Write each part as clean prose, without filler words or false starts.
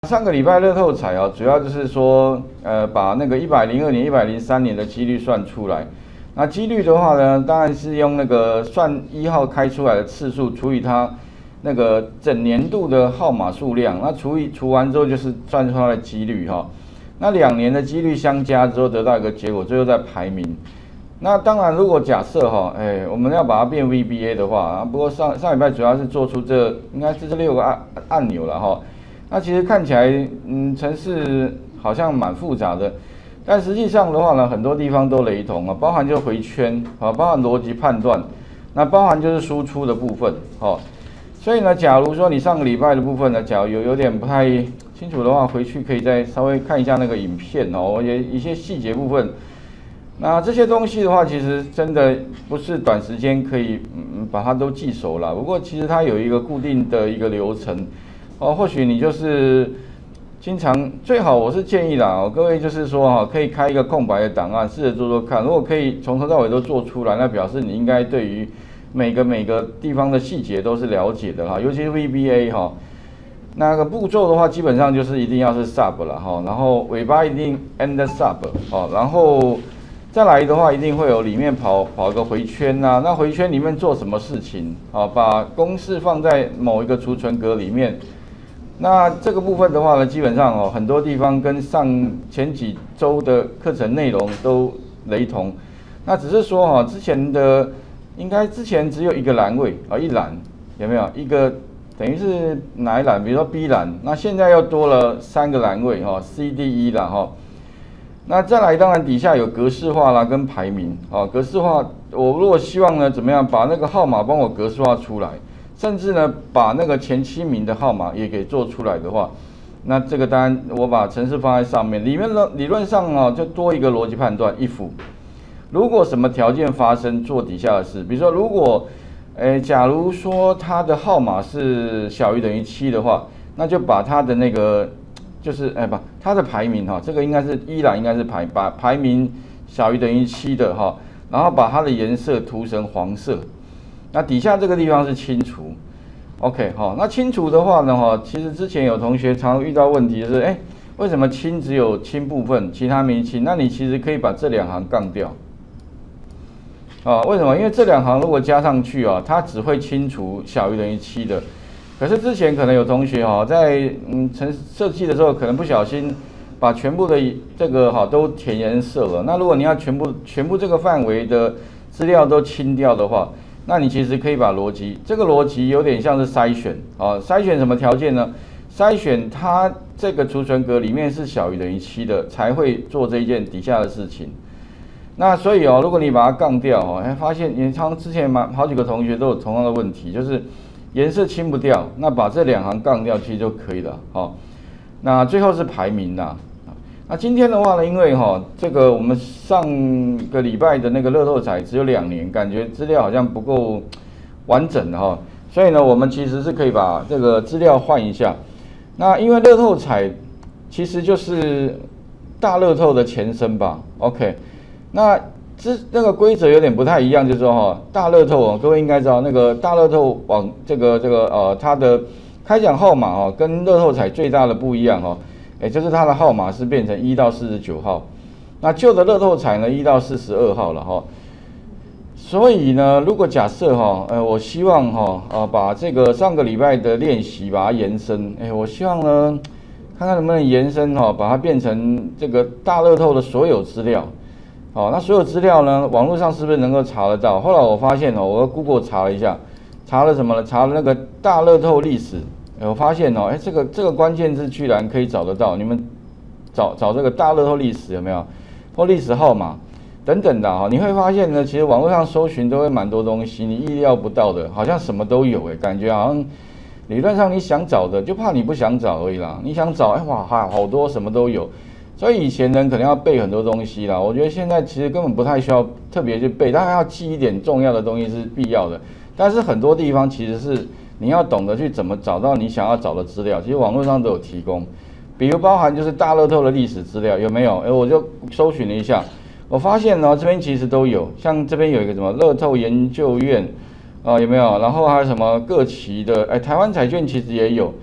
上个礼拜乐透彩主要就是说，把那个102年、103年的几率算出来。那几率的话呢，当然是用那个算1号开出来的次数除以它那个整年度的号码数量，那除完之后就是算出它的几率哈。那2年的几率相加之后得到一个结果，最后再排名。那当然，如果假设我们要把它变 VBA 的话，不过上礼拜主要是做出应该是这6个按钮了哈。那其实看起来，程式好像蛮复杂的，但实际上的话呢，很多地方都雷同包含就回圈包含逻辑判断，那包含就是输出的部分所以呢，假如说你上个礼拜的部分呢，假如有点不太清楚的话，回去可以再稍微看一下那个影片也一些细节部分。那这些东西的话，其实真的不是短时间可以把它都记熟了。不过其实它有一个固定的一个流程或许你就是经常最好我是建议啦各位就是说可以开一个空白的档案，试着做做看。如果可以从头到尾都做出来，那表示你应该对于每个地方的细节都是了解的尤其是 VBA 那个步骤的话，基本上就是一定要是 sub 了然后尾巴一定 end sub 然后再来的话，一定会有里面跑一个回圈那回圈里面做什么事情把公式放在某一个储存格里面。那这个部分的话呢，基本上很多地方跟前几周的课程内容都雷同。那只是说之前只有一个栏位一栏有没有一个等于是哪一栏？比如说 B 栏，那现在又多了3个栏位C、D、E 啦那再来，当然底下有格式化啦跟排名格式化，我如果希望呢怎么样把那个号码帮我格式化出来，甚至呢把那个前7名的号码也给做出来的话，那这个当然我把程式放在上面，里面呢理论上就多一个逻辑判断 if， 如果什么条件发生做底下的事，比如说如果假如说它的号码是小于等于7的话，那就把它的那个就是它的排名这个应该是一栏应该是把排名小于等于7的然后把它的颜色涂成黄色，那底下这个地方是清除 ，OK 那清除的话呢其实之前有同学常遇到问题就是为什么清只有清部分，其他没清？那你其实可以把这2行杠掉为什么？因为这2行如果加上去它只会清除小于等于7的。可是之前可能有同学在设计的时候，可能不小心把全部的这个都填颜色了。那如果你要全部这个范围的资料都清掉的话，那你其实可以把这个逻辑有点像是筛选筛选什么条件呢？筛选它这个储存格里面是小于等于7的，才会做这一件底下的事情。那所以如果你把它杠掉发现之前好几个同学都有同样的问题，就是颜色清不掉，那把这2行杠掉其实就可以了那最后是排名啦。那今天的话呢，因为这个我们上个礼拜的那个乐透彩只有2年，感觉资料好像不够完整的所以呢，我们其实是可以把这个资料换一下。那因为乐透彩其实就是大乐透的前身吧 ，OK， 那那个规则有点不太一样，就是说大乐透各位应该知道那个大乐透网它的开奖号码跟乐透彩最大的不一样就是它的号码是变成1到49号，那旧的乐透彩呢1到42号了所以呢，如果假设我希望把这个上个礼拜的练习把它延伸，我希望呢看看能不能延伸把它变成这个大乐透的所有资料。那所有资料呢，网络上是不是能够查得到？后来我发现我 Google 查了一下，查了什么呢？查了那个大乐透历史。我发现这个关键字居然可以找得到。你们找这个大乐透历史有没有？或历史号码等等的你会发现呢，其实网络上搜寻都会蛮多东西，你意料不到的，好像什么都有感觉好像理论上你想找的，就怕你不想找而已啦。你想找哇好多什么都有。所以以前人可能要背很多东西啦，我觉得现在其实根本不太需要特别去背，当然要记一点重要的东西是必要的，但是很多地方其实是你要懂得去怎么找到你想要找的资料，其实网络上都有提供，比如包含就是大乐透的历史资料有没有？我就搜寻了一下，我发现呢这边其实都有，像这边有一个什么乐透研究院有没有？然后还有什么各期的台湾彩券其实也有。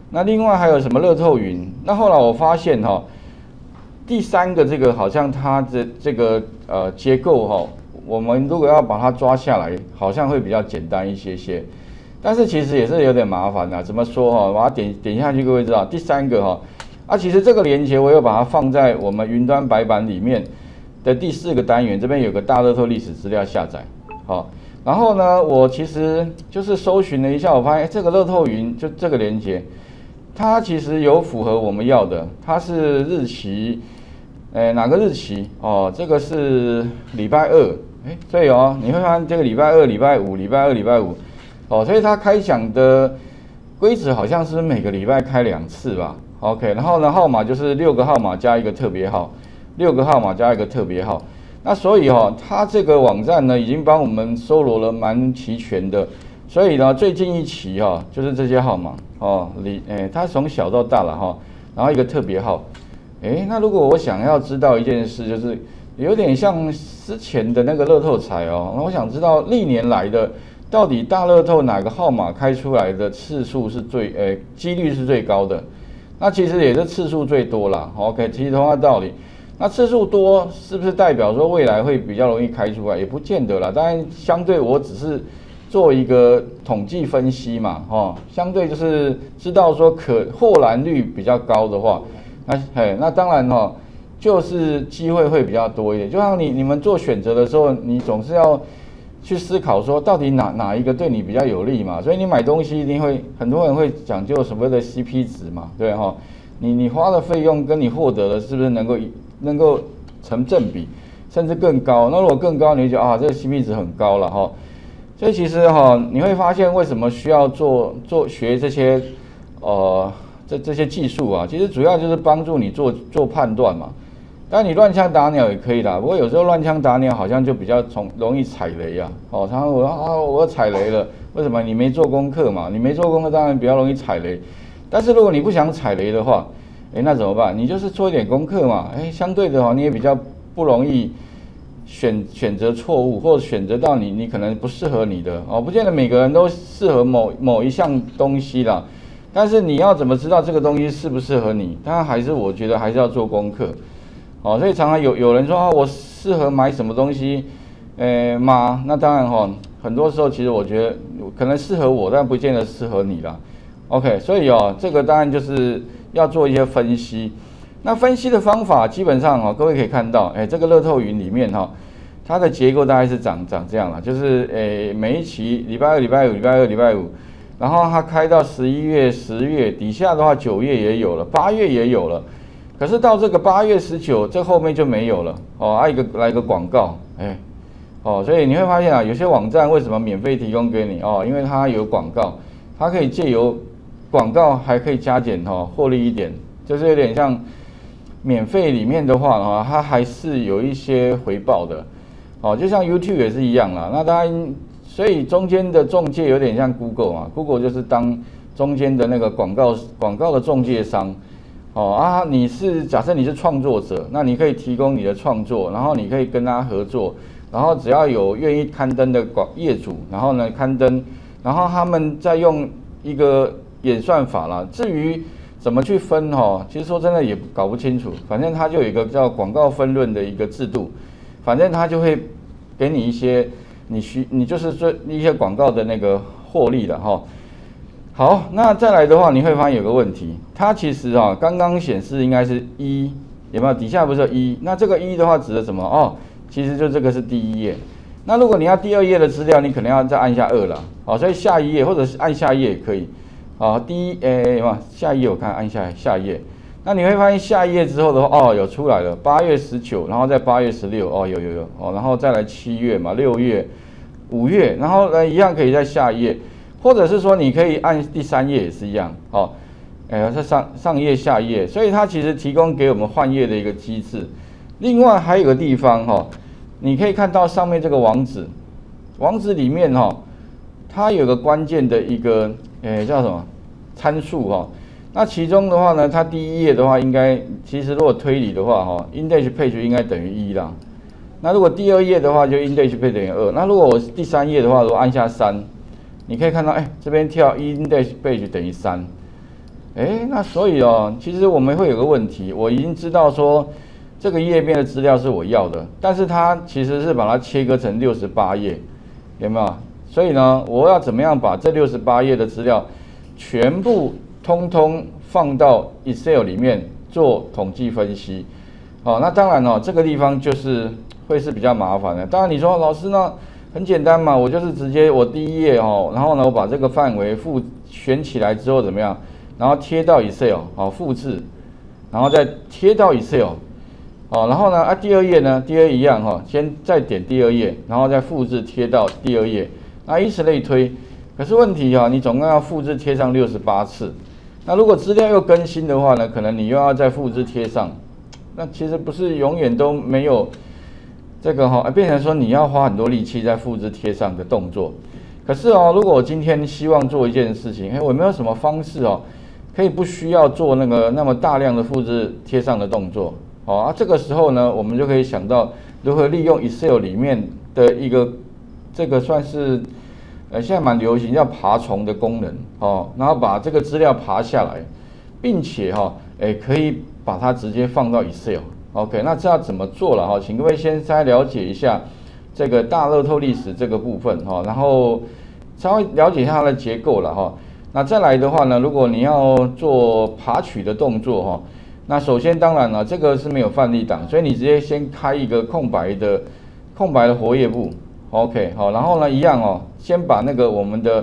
那另外还有什么乐透云？那后来我发现哈，第三个这个好像它的这个结构哈，我们如果要把它抓下来，好像会比较简单一些。但是其实也是有点麻烦的，怎么说哈？把它点下去，各位知道，第三个哈，其实这个连结我又把它放在我们云端白板里面的第4个单元，这边有个大乐透历史资料下载，好，然后呢，我其实就是搜寻了一下，我发现这个乐透云就这个连结，它其实有符合我们要的，它是日期，哪个日期？这个是礼拜2，所以你会发现这个礼拜2、礼拜5、礼拜2、礼拜5。所以它开奖的规则好像是每个礼拜开2次吧 ，OK， 然后呢，号码就是6个号码加一个特别号，6个号码加一个特别号。那所以它这个网站呢，已经帮我们搜罗了蛮齐全的。所以呢，最近一期就是这些号码它从小到大了然后一个特别号。那如果我想要知道一件事，就是有点像之前的那个乐透彩那我想知道历年来的。到底大乐透哪个号码开出来的次数是几率是最高的？那其实也是次数最多啦。OK， 其实同样的道理，那次数多是不是代表说未来会比较容易开出来？也不见得啦。当然，相对我只是做一个统计分析嘛，相对就是知道说获蓝率比较高的话，那当然就是机会会比较多一点。就像你们做选择的时候，你总是要。去思考说到底哪一个对你比较有利嘛？所以你买东西一定会很多人会讲究所谓的 CP 值嘛，对你花的费用跟你获得的是不是能够成正比，甚至更高？那如果更高，你就觉得这个 CP 值很高了所以其实你会发现为什么需要学这些这些技术啊？其实主要就是帮助你做判断嘛。当然你乱枪打鸟也可以啦，不过有时候乱枪打鸟好像就比较容易踩雷啊。常常我踩雷了，为什么？你没做功课嘛，你没做功课当然比较容易踩雷。但是如果你不想踩雷的话，那怎么办？你就是做一点功课嘛，相对的你也比较不容易选择错误，或者选择到你可能不适合你的不见得每个人都适合某一项东西啦。但是你要怎么知道这个东西适不适合你？当然我觉得还是要做功课。所以常常有人说我适合买什么东西，吗？那当然很多时候其实我觉得可能适合我，但不见得适合你啦。OK， 所以这个当然就是要做一些分析。那分析的方法基本上各位可以看到，这个乐透云里面它的结构大概是长这样啦，就是每一期礼拜2、礼拜5、礼拜2、礼拜5，然后它开到11月、10月，底下的话9月也有了，8月也有了。可是到这个8月19，这后面就没有了来一个广告，所以你会发现有些网站为什么免费提供给你因为它有广告，它可以借由广告还可以加减获利一点，就是有点像免费里面的话它还是有一些回报的就像 YouTube 也是一样啦。那当然，所以中间的中介有点像 Google 嘛 ，Google 就是当中间的那个广告的中介商。假设你是创作者，那你可以提供你的创作，然后你可以跟他合作，然后只要有愿意刊登的业主，然后呢刊登，然后他们再用一个演算法啦。至于怎么去分其实说真的也搞不清楚，反正它就有一个叫广告分润的一个制度，反正它就会给你一些你就是做一些广告的那个获利的好，那再来的话，你会发现有个问题，它其实刚刚显示应该是1，有没有？底下不是有1？那这个1的话指的什么？其实就这个是第1页。那如果你要第2页的资料，你可能要再按下2了。所以下一页或者是按下一页也可以。下一页我看按下一页。那你会发现下一页之后的话，有出来了，8月19，然后在8月16，有，然后再来7月嘛，6月、5月，然后一样可以在下一页。或者是说你可以按第3页也是一样是上页下页，所以它其实提供给我们换页的一个机制。另外还有个地方你可以看到上面这个网址里面它有个关键的一个叫什么参数那其中的话呢，它第1页的话应该其实如果推理的话index page 应该等于1啦。那如果第2页的话就 index page 等于2。那如果我第3页的话，如果按下3。你可以看到，这边跳 index page 等于3， 那所以哦，其实我们会有个问题，我已经知道说这个页面的资料是我要的，但是它其实是把它切割成68页，有没有？所以呢，我要怎么样把这68页的资料全部通通放到 Excel 里面做统计分析？哦，那当然哦，这个地方就是会是比较麻烦的。当然你说老师呢，很简单嘛，我就是直接我第一页哦，然后呢我把这个范围选起来之后怎么样？然后贴到 Excel 好，复制，然后再贴到 Excel 好，然后呢第二页呢，第二一样哈，先再点第二页，然后再复制贴到第二页，那以此类推。可是问题你总共要复制贴上68次。那如果资料又更新的话呢，可能你又要再复制贴上。那其实不是永远都没有这个变成说你要花很多力气在复制贴上的动作。可是如果我今天希望做一件事情，我有没有什么方式可以不需要做那么大量的复制贴上的动作？这个时候呢，我们就可以想到如何利用 Excel 里面的一个这个算是现在蛮流行叫爬虫的功能然后把这个资料爬下来，并且可以把它直接放到 Excel。OK， 那这要怎么做了请各位先了解一下这个大乐透历史这个部分然后稍微了解一下它的结构了那再来的话呢，如果你要做爬取的动作那首先当然了，这个是没有范例档，所以你直接先开一个空白的活页簿。OK， 好，然后呢一样先把我们的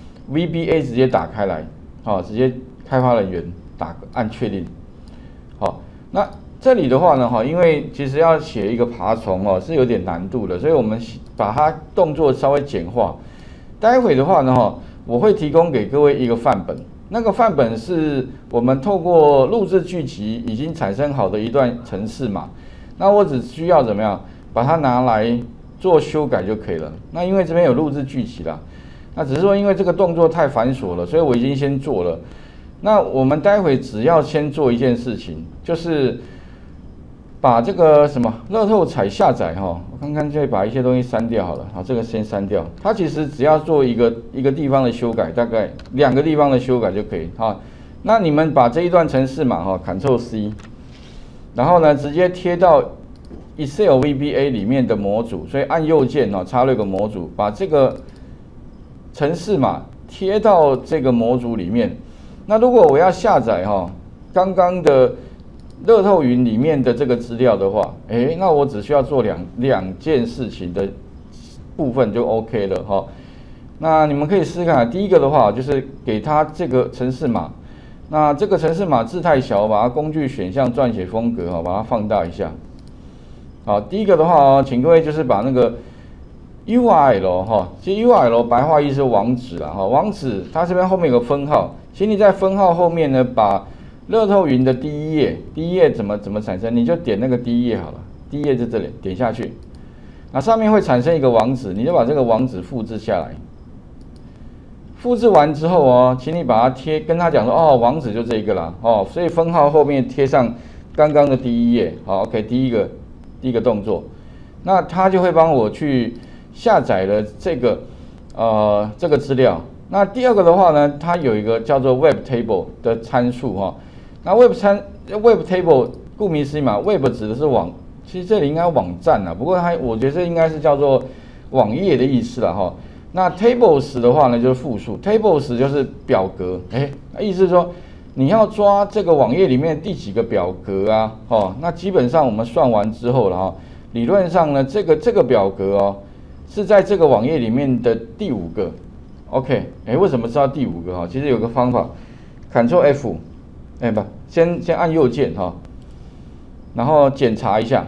VBA 直接打开来，直接开发人员按确定。好，那这里的话呢因为其实要写一个爬虫是有点难度的，所以我们把它动作稍微简化。待会的话呢我会提供给各位一个范本，那个范本是我们透过录制剧集已经产生好的一段程式码，那我只需要怎么样把它拿来做修改就可以了。那因为这边有录制剧集啦，那只是说因为这个动作太繁琐了，所以我已经先做了。那我们待会只要先做一件事情，就是把这个什么乐透彩下载我看看就把一些东西删掉好了。好，这个先删掉。它其实只要做一个地方的修改，大概2个地方的修改就可以。那你们把这一段程式码Ctrl C， 然后呢直接贴到 Excel VBA 里面的模组，所以按右键插入一个模组，把这个程式码贴到这个模组里面。那如果我要下载刚刚的乐透云里面的这个资料的话，那我只需要做两件事情的部分就 OK 了那你们可以试试看，第一个的话就是给它这个程式码，那这个程式码字太小，把它工具选项撰写风格把它放大一下。好，第一个的话请各位就是把那个 URL 其实 URL 白话意思是网址啦网址它这边后面有个分号，请你在分号后面呢把乐透云的第一页怎么产生，你就点那个第一页好了，第一页在这里点下去，那上面会产生一个网址，你就把这个网址复制下来。复制完之后请你把它跟他讲说网址就这一个啦所以分号后面贴上刚刚的第一页。好 ，OK， 第一个动作，那他就会帮我去下载了这个资料。那第二个的话呢，它有一个叫做 Web Table 的参数那 Web Table 顾名思义嘛 ，Web 指的是网，其实这里应该网站不过我觉得这应该是叫做网页的意思啦那 Tables 的话呢就是复数 ，Tables 就是表格，意思是说你要抓这个网页里面第几个表格那基本上我们算完之后了理论上呢这个表格是在这个网页里面的第5个。OK， 为什么知道第5个其实有个方法 ，Ctrl F， 先按右键然后检查一下。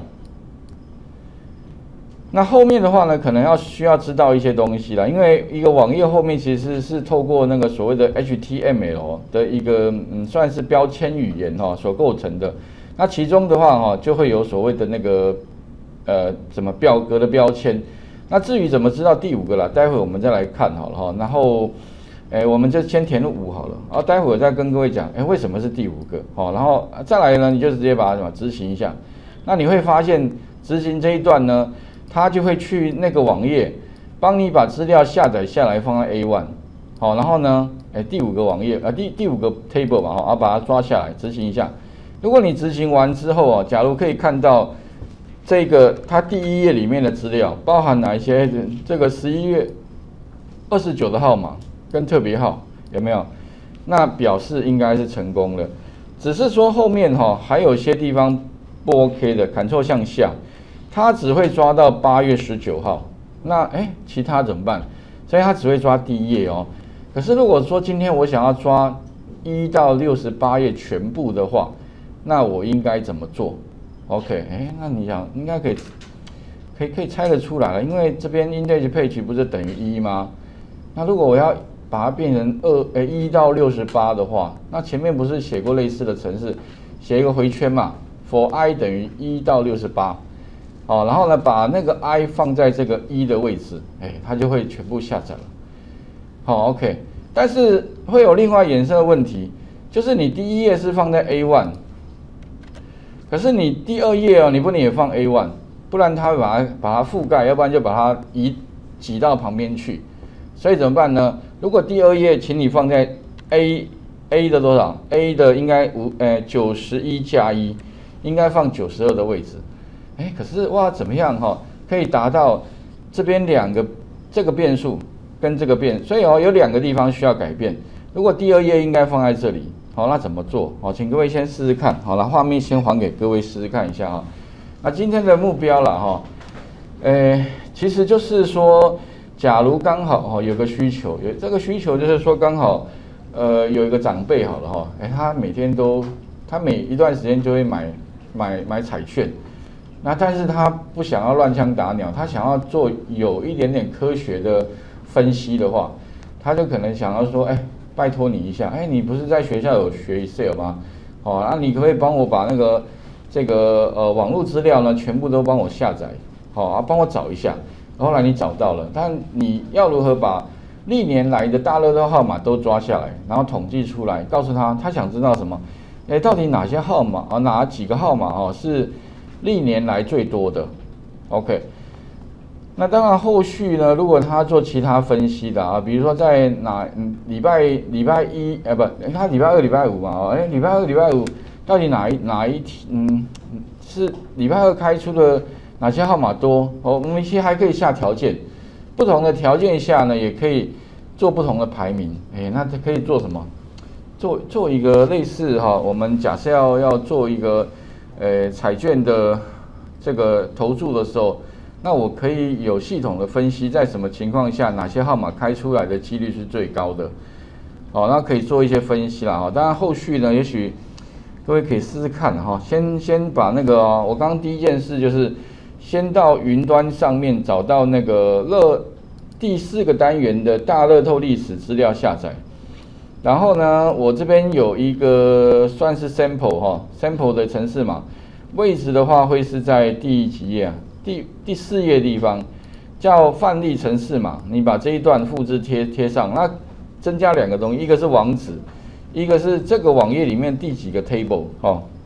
那后面的话呢，可能需要知道一些东西啦，因为一个网页后面其实是透过那个所谓的 HTML 的一个算是标签语言所构成的。那其中的话就会有所谓的那个什么表格的标签。那至于怎么知道第5个啦，待会我们再来看好了然后我们就先填5好了，然后待会我再跟各位讲为什么是第5个然后再来呢，你就直接把它执行一下。那你会发现执行这一段呢，它就会去那个网页帮你把资料下载下来放在 A1 好，然后呢，第5个网页第5个 table 嘛，好，把它抓下来执行一下。如果你执行完之后啊，假如可以看到这个它第1页里面的资料包含哪一些，这个11月29的号码跟特别号有没有？那表示应该是成功了。只是说后面还有些地方不 OK 的 ，Ctrl 向下，它只会抓到8月19号。那其他怎么办？所以它只会抓第1页哦。可是如果说今天我想要抓1到68页全部的话，那我应该怎么做 ？OK， 那你想应该可以猜得出来了，因为这边 index page 不是等于1吗？那如果我要把它变成1到68的话，那前面不是写过类似的程式，写一个回圈嘛 ，for i 等于1到68，好，然后呢把那个 i 放在这个1的位置，它就会全部下载了。好 ，OK， 但是会有另外衍生的问题，就是你第1页是放在 A1， 可是你第2页你不能也放 A1， 不然它会把它覆盖，要不然就把它挤到旁边去。所以怎么办呢？如果第2页请你放在 A 的多少 ？A 的应该91加1，应该放92的位置。可是哇怎么样可以达到这边这个变数跟这个所以有2个地方需要改变。如果第2页应该放在这里，好，那怎么做？好，请各位先试试看。好了，画面先还给各位试试看一下哈。那今天的目标啦其实就是说，假如刚好有个需求，这个需求就是说刚好有一个长辈好了他每一段时间就会买彩券。那但是他不想要乱枪打鸟，他想要做有一点点科学的分析的话，他就可能想要说，拜托你一下，你不是在学校有学 Excel 吗？那你可不可以帮我把这个网络资料呢全部都帮我下载，帮我找一下。后来你找到了，但你要如何把历年来的大乐透号码都抓下来，然后统计出来，告诉他想知道什么？到底哪些号码哪几个号码是历年来最多的 ？OK， 那当然后续呢，如果他做其他分析的比如说在礼拜1他礼拜2、礼拜5嘛礼拜2、礼拜5到底哪一天是礼拜2开出的哪些号码多？我们其实还可以下条件，不同的条件下呢，也可以做不同的排名。那它可以做什么？做一个类似我们假设要做一个彩券的这个投注的时候，那我可以有系统的分析，在什么情况下哪些号码开出来的几率是最高的。那可以做一些分析啦当然后续呢，也许各位可以试试看先把那个我刚刚第一件事就是先到云端上面找到那个第4个单元的大乐透历史资料下载。然后呢，我这边有一个算是 sample 的程式码，位置的话会是在第几页第4页地方，叫范例程式码。你把这一段复制贴上，那增加2个东西，一个是网址，一个是这个网页里面第几个 table